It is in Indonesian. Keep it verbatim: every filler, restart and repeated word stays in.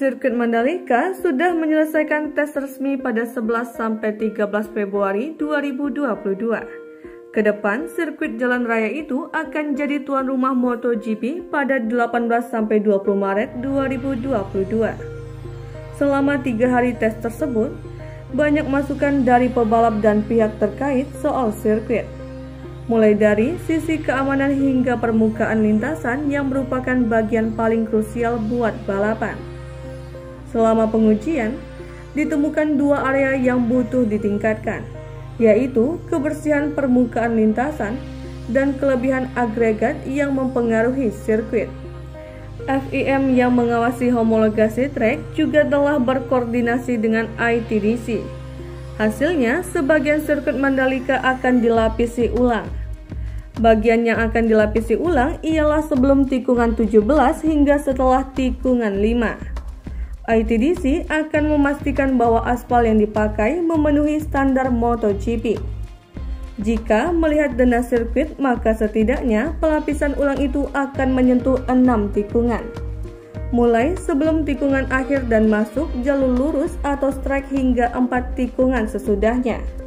Sirkuit Mandalika sudah menyelesaikan tes resmi pada sebelas sampai tiga belas Februari dua ribu dua puluh dua. Kedepan, sirkuit jalan raya itu akan jadi tuan rumah MotoGP pada delapan belas sampai dua puluh Maret dua ribu dua puluh dua. Selama tiga hari tes tersebut, banyak masukan dari pebalap dan pihak terkait soal sirkuit. Mulai dari sisi keamanan hingga permukaan lintasan yang merupakan bagian paling krusial buat balapan. Selama pengujian, ditemukan dua area yang butuh ditingkatkan, yaitu kebersihan permukaan lintasan dan kelebihan agregat yang mempengaruhi sirkuit. F I M yang mengawasi homologasi trek juga telah berkoordinasi dengan I T D C. Hasilnya, sebagian sirkuit Mandalika akan dilapisi ulang. Bagian yang akan dilapisi ulang ialah sebelum tikungan tujuh belas hingga setelah tikungan lima. I T D C akan memastikan bahwa aspal yang dipakai memenuhi standar MotoGP. Jika melihat dana sirkuit, maka setidaknya pelapisan ulang itu akan menyentuh enam tikungan. Mulai sebelum tikungan akhir dan masuk jalur lurus atau strike hingga empat tikungan sesudahnya.